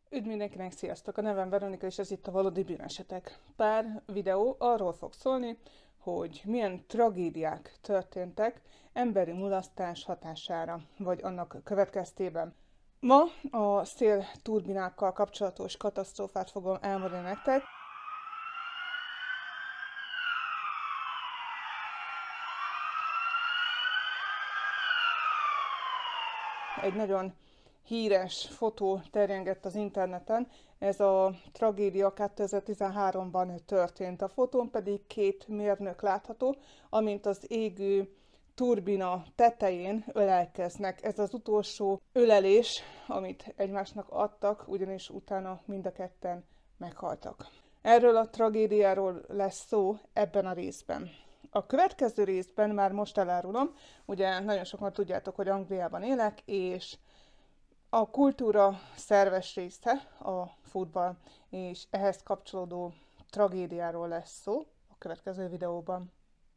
Üdv mindenkinek, sziasztok! A nevem Veronika, és ez itt a Valódi Bűnesetek. Pár videó arról fog szólni, hogy milyen tragédiák történtek emberi mulasztás hatására, vagy annak következtében. Ma a szélturbinákkal kapcsolatos katasztrófát fogom elmondani nektek. Egy nagyon híres fotó terjengett az interneten, ez a tragédia 2013-ban történt. A fotón pedig két mérnök látható, amint az égő turbina tetején ölelkeznek. Ez az utolsó ölelés, amit egymásnak adtak, ugyanis utána mind a ketten meghaltak. Erről a tragédiáról lesz szó ebben a részben. A következő részben már most elárulom, ugye nagyon sokan tudjátok, hogy Angliában élek, és a kultúra szerves része a futball, és ehhez kapcsolódó tragédiáról lesz szó a következő videóban.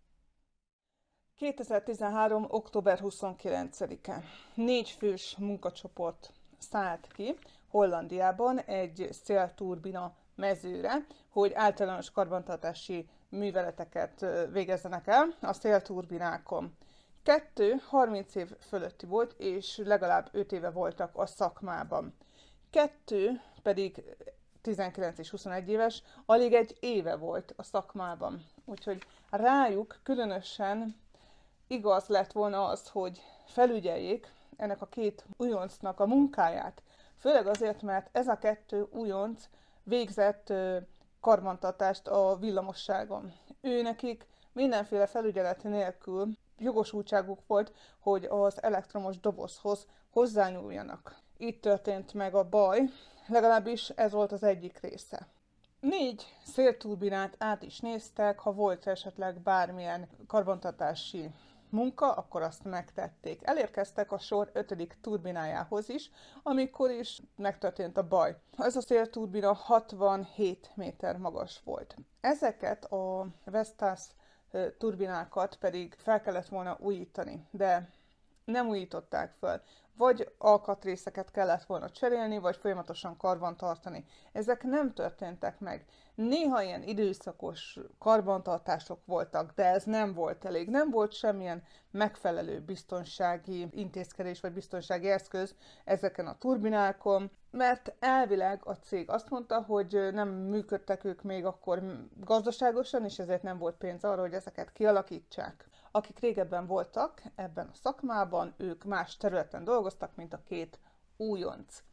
2013. október 29-e. 4 fős munkacsoport szállt ki Hollandiában egy szélturbina mezőre, hogy általános karbantartási műveleteket végezzenek el a szélturbinákon. 2 30 év fölötti volt, és legalább 5 éve voltak a szakmában. 2 pedig 19 és 21 éves, alig egy éve volt a szakmában. Úgyhogy rájuk különösen igaz lett volna az, hogy felügyeljék ennek a két újoncnak a munkáját. Főleg azért, mert ez a 2 újonc végzett karbantartást a villamosságon. Nekik mindenféle felügyelet nélkül jogosultságuk volt, hogy az elektromos dobozhoz hozzányúljanak. Itt történt meg a baj, legalábbis ez volt az egyik része. 4 szélturbinát át is néztek, ha volt esetleg bármilyen karbantartási munka, akkor azt megtették. Elérkeztek a sor 5. turbinájához is, amikor is megtörtént a baj. Ez a szélturbina 67 méter magas volt. Ezeket a Vestas turbinákat pedig fel kellett volna újítani, de nem újították fel. Vagy alkatrészeket kellett volna cserélni, vagy folyamatosan karbantartani. Ezek nem történtek meg. Néha ilyen időszakos karbantartások voltak, de ez nem volt elég. Nem volt semmilyen megfelelő biztonsági intézkedés, vagy biztonsági eszköz ezeken a turbinákon, mert elvileg a cég azt mondta, hogy nem működtek ők még akkor gazdaságosan, és ezért nem volt pénz arra, hogy ezeket kialakítsák. Akik régebben voltak ebben a szakmában, ők más területen dolgoztak, mint a 2 újonc.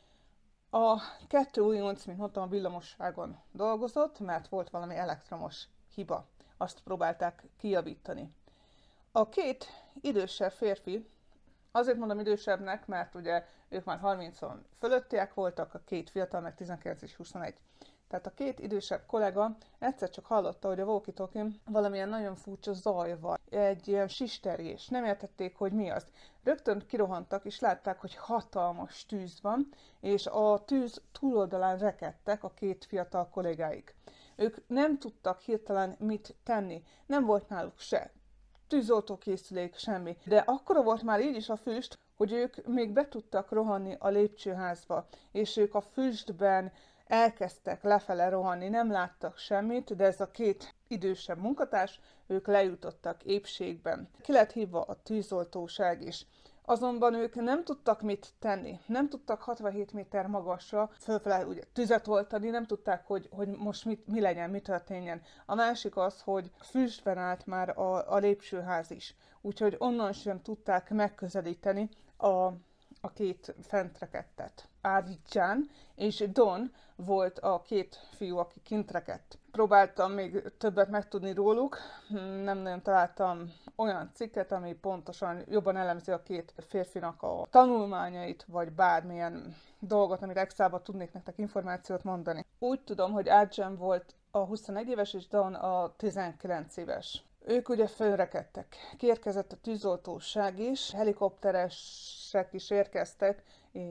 A 2 újonc, mint mondtam, a villamosságon dolgozott, mert volt valami elektromos hiba. Azt próbálták kijavítani. A 2 idősebb férfi, azért mondom idősebbnek, mert ugye ők már 30 fölöttiek voltak, a 2 fiatal meg 19 és 21. Tehát a 2 idősebb kollega egyszer csak hallotta, hogy a walkie-talkie valamilyen nagyon furcsa zaj van, egy ilyen sistergés, nem értették, hogy mi az. Rögtön kirohantak, és látták, hogy hatalmas tűz van, és a tűz túloldalán rekedtek a 2 fiatal kollégáik. Ők nem tudtak hirtelen mit tenni, nem volt náluk se tűzoltókészülék, semmi. De akkora volt már így is a füst, hogy ők még be tudtak rohanni a lépcsőházba, és ők a füstben elkezdtek lefele rohanni, nem láttak semmit, de ez a 2 idősebb munkatárs, ők lejutottak épségben. Ki lett hívva a tűzoltóság is. Azonban ők nem tudtak mit tenni, nem tudtak 67 méter magasra fölfele ugye tüzet oltani, nem tudták, hogy most mi legyen, mi történjen. A másik az, hogy füstben állt már a lépcsőház is, úgyhogy onnan sem tudták megközelíteni a 2 fentrekedtet. Ádján és Don volt a 2 fiú, aki kint rekedt. Próbáltam még többet megtudni róluk, nem nagyon találtam olyan cikket, ami pontosan jobban elemzi a 2 férfinak a tanulmányait, vagy bármilyen dolgot, amit extrában tudnék nektek információt mondani. Úgy tudom, hogy Ádján volt a 21 éves, és Don a 19 éves. Ők ugye fölrekedtek. Kiérkezett a tűzoltóság is, helikopteresek is érkeztek, és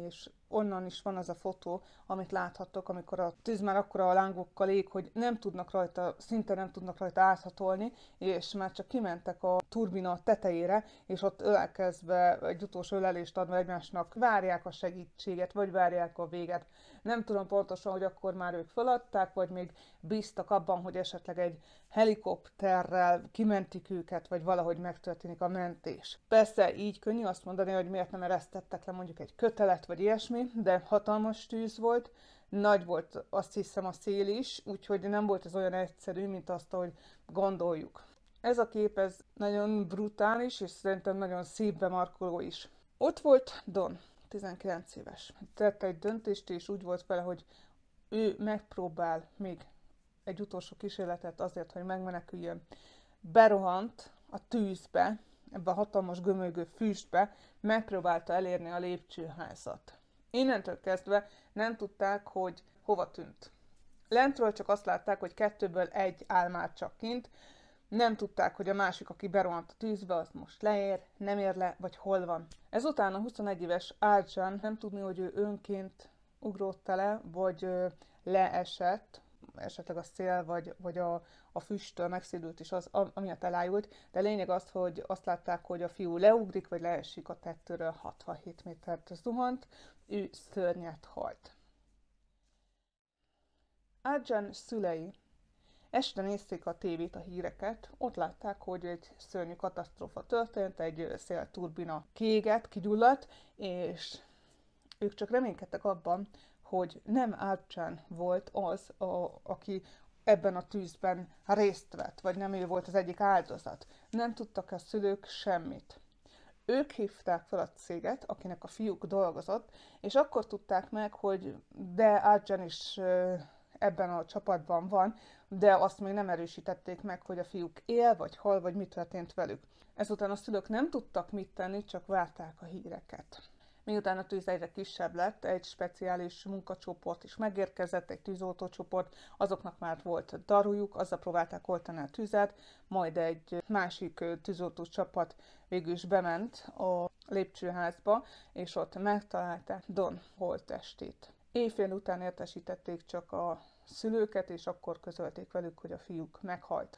onnan is van az a fotó, amit láthattok, amikor a tűz már akkora a lángokkal ég, hogy nem tudnak rajta, szinte nem tudnak rajta áthatolni, és már csak kimentek a turbina tetejére, és ott ölelkezve, egy utolsó ölelést adva egymásnak várják a segítséget, vagy várják a véget. Nem tudom pontosan, hogy akkor már ők feladták, vagy még bíztak abban, hogy esetleg egy helikopterrel kimentik őket, vagy valahogy megtörténik a mentés. Persze így könnyű azt mondani, hogy miért nem eresztettek le mondjuk egy kötelet, vagy ilyesmi, de hatalmas tűz volt, nagy volt azt hiszem a szél is, úgyhogy nem volt ez olyan egyszerű, mint azt, ahogy gondoljuk. Ez a kép ez nagyon brutális, és szerintem nagyon szívbe markoló is. Ott volt Don, 19 éves. Tett egy döntést, és úgy volt vele, hogy ő megpróbál még egy utolsó kísérletet azért, hogy megmeneküljön. Berohant a tűzbe, ebbe a hatalmas gömölygő füstbe, megpróbálta elérni a lépcsőházat. Innentől kezdve nem tudták, hogy hova tűnt. Lentről csak azt látták, hogy 2-ből 1 áll már csak kint, nem tudták, hogy a másik, aki berohant a tűzbe, az most leér, nem ér le, vagy hol van. Ezután a 21 éves Arjan nem tudni, hogy ő önként ugrott le, vagy leesett, esetleg a szél, vagy a füsttől megszédült, és az amiatt elájult, de lényeg az, hogy azt látták, hogy a fiú leugrik, vagy leesik a tetőről, 67 métert zuhant, ő szörnyet halt. Arjan szülei este nézték a tévét, a híreket, ott látták, hogy egy szörnyű katasztrófa történt, egy szélturbina kiégett, kigyulladt, és ők csak reménykedtek abban, hogy nem Arjan volt az, aki ebben a tűzben részt vett, vagy nem ő volt az egyik áldozat. Nem tudtak a szülők semmit. Ők hívták fel a céget, akinek a fiúk dolgozott, és akkor tudták meg, hogy de Arjan is ebben a csapatban van, de azt még nem erősítették meg, hogy a fiúk él, vagy hal, vagy mit történt velük. Ezután a szülők nem tudtak mit tenni, csak várták a híreket. Miután a tűz egyre kisebb lett, egy speciális munkacsoport is megérkezett, egy tűzoltócsoport, azoknak már volt darujuk, azzal próbálták oltani a tüzet, majd egy másik tűzoltó csapat végül is bement a lépcsőházba, és ott megtalálták Don holttestét. Éjfél után értesítették csak a szülőket, és akkor közölték velük, hogy a fiúk meghalt.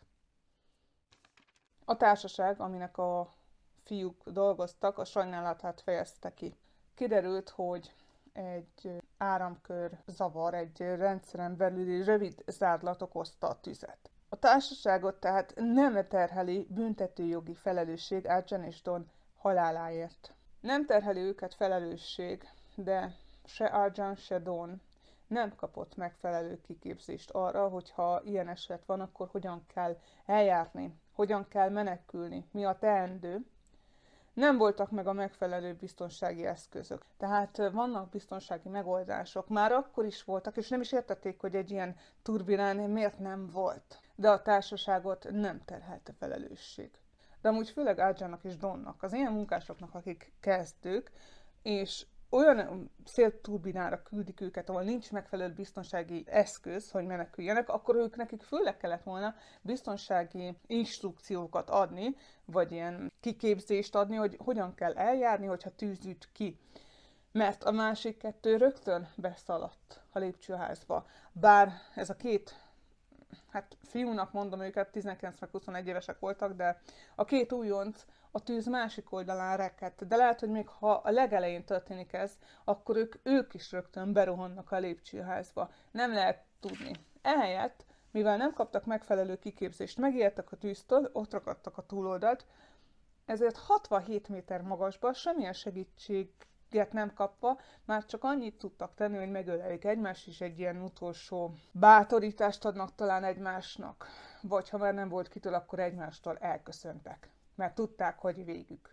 A társaság, aminek a fiúk dolgoztak, a sajnálatát fejezte ki. Kiderült, hogy egy áramkör zavar, egy rendszeren belüli rövid zárlat okozta a tüzet. A társaságot tehát nem terheli büntetőjogi felelősség Arjan és Don haláláért. Nem terheli őket felelősség, de se Arjan, se Don nem kapott megfelelő kiképzést arra, hogyha ilyen eset van, akkor hogyan kell eljárni, hogyan kell menekülni, mi a teendő. Nem voltak meg a megfelelő biztonsági eszközök. Tehát vannak biztonsági megoldások. Már akkor is voltak, és nem is értették, hogy egy ilyen turbinán miért nem volt. De a társaságot nem terhelte felelősség. De amúgy főleg Arjannak és Donnak, az ilyen munkásoknak, akik kezdők, és olyan szélturbinára küldik őket, ahol nincs megfelelő biztonsági eszköz, hogy meneküljenek, akkor nekik főleg kellett volna biztonsági instrukciókat adni, vagy ilyen kiképzést adni, hogy hogyan kell eljárni, hogyha tűz üt ki. Mert a másik 2 rögtön beszaladt a lépcsőházba. Bár ez a 2, hát fiúnak mondom őket, 19 meg 21 évesek voltak, de a 2 újonc a tűz másik oldalán rekedt, de lehet, hogy még ha a legelején történik ez, akkor ők is rögtön berohannak a lépcsőházba. Nem lehet tudni. Ehelyett, mivel nem kaptak megfelelő kiképzést, megijedtek a tűztől, ott ragadtak a túloldalt, ezért 67 méter magasba semmilyen segítséget nem kapva, már csak annyit tudtak tenni, hogy megölelik egymást, és egy ilyen utolsó bátorítást adnak talán egymásnak. Vagy ha már nem volt kitől, akkor egymástól elköszöntek, mert tudták, hogy végük.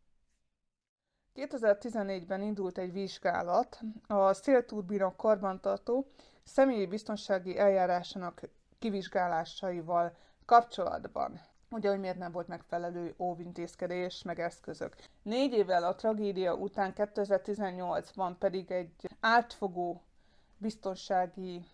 2014-ben indult egy vizsgálat a szélturbina karbantartó személyi biztonsági eljárásának kivizsgálásaival kapcsolatban. Ugye, hogy miért nem volt megfelelő óvintézkedés, meg eszközök. 4 évvel a tragédia után 2018-ban pedig egy átfogó biztonsági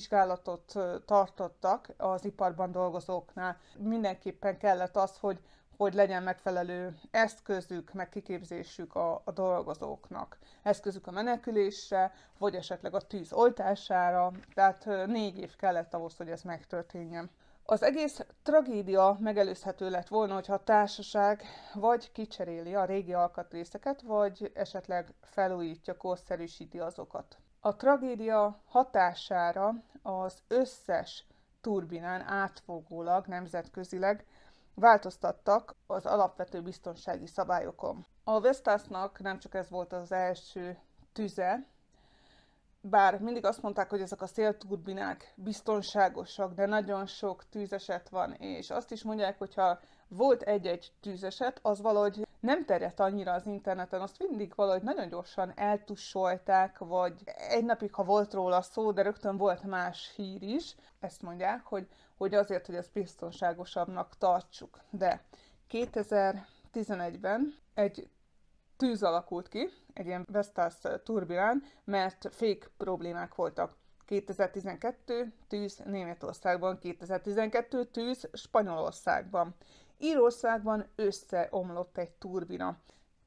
vizsgálatot tartottak az iparban dolgozóknál. Mindenképpen kellett az, hogy hogy legyen megfelelő eszközük, meg kiképzésük a dolgozóknak. Eszközük a menekülésre, vagy esetleg a tűz oltására, tehát 4 év kellett ahhoz, hogy ez megtörténjen. Az egész tragédia megelőzhető lett volna, hogyha a társaság vagy kicseréli a régi alkatrészeket, vagy esetleg felújítja, korszerűsíti azokat. A tragédia hatására az összes turbinán átfogólag nemzetközileg változtattak az alapvető biztonsági szabályokon. A Vestasnak nem csak ez volt az első tüze, bár mindig azt mondták, hogy ezek a szélturbinák biztonságosak, de nagyon sok tűzeset van, és azt is mondják, hogy ha volt egy-egy tűzeset, az valahogy nem terjedt annyira az interneten, azt mindig valahogy nagyon gyorsan eltussolták, vagy egy napig, ha volt róla szó, de rögtön volt más hír is. Ezt mondják, hogy azért, hogy ezt biztonságosabbnak tartsuk. De 2011-ben egy tűz alakult ki, egy ilyen Vestas turbinán, mert fék problémák voltak. 2012 tűz Németországban, 2012 tűz Spanyolországban. Írországban összeomlott egy turbina.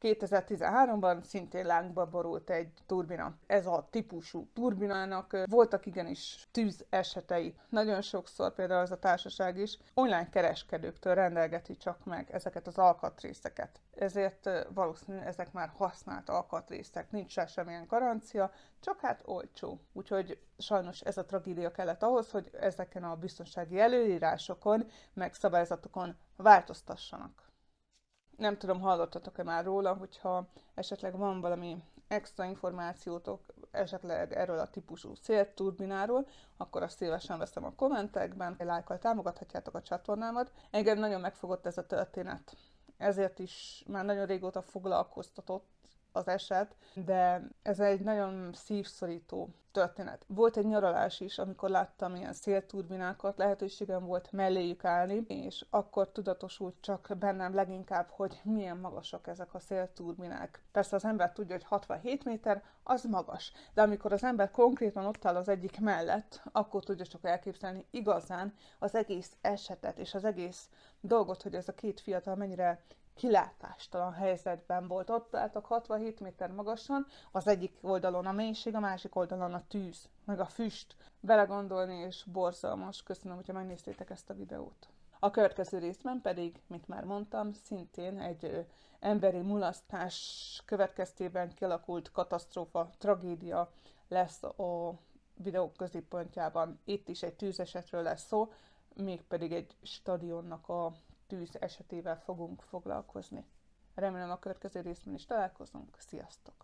2013-ban szintén lángba borult egy turbina. Ez a típusú turbinának voltak igenis tűz esetei. Nagyon sokszor például az a társaság is online kereskedőktől rendelgeti csak meg ezeket az alkatrészeket. Ezért valószínűleg ezek már használt alkatrészek, nincs rá semmilyen garancia, csak hát olcsó. Úgyhogy sajnos ez a tragédia kellett ahhoz, hogy ezeken a biztonsági előírásokon, meg szabályzatokon változtassanak. Nem tudom, hallottatok-e már róla, hogyha esetleg van valami extra információtok esetleg erről a típusú szélturbináról, akkor azt szívesen veszem a kommentekben, lájkkal támogathatjátok a csatornámat. Engem nagyon megfogott ez a történet. Ezért is már nagyon régóta foglalkoztatott az eset, de ez egy nagyon szívszorító történet. Volt egy nyaralás is, amikor láttam ilyen szélturbinákat, lehetőségem volt melléjük állni, és akkor tudatosult csak bennem leginkább, hogy milyen magasak ezek a szélturbinák. Persze az ember tudja, hogy 67 méter, az magas, de amikor az ember konkrétan ott áll az egyik mellett, akkor tudja csak elképzelni igazán az egész esetet, és az egész dolgot, hogy ez a két fiatal mennyire kilátástalan helyzetben volt. Ott álltak 67 méter magasan, az egyik oldalon a mélység, a másik oldalon a tűz, meg a füst. Belegondolni és borzalmas. Köszönöm, hogyha megnéztétek ezt a videót. A következő részben pedig, mint már mondtam, szintén egy emberi mulasztás következtében kialakult katasztrófa, tragédia lesz a videó középpontjában. Itt is egy tűzesetről lesz szó, mégpedig egy stadionnak a tűz esetével fogunk foglalkozni. Remélem a következő részben is találkozunk. Sziasztok!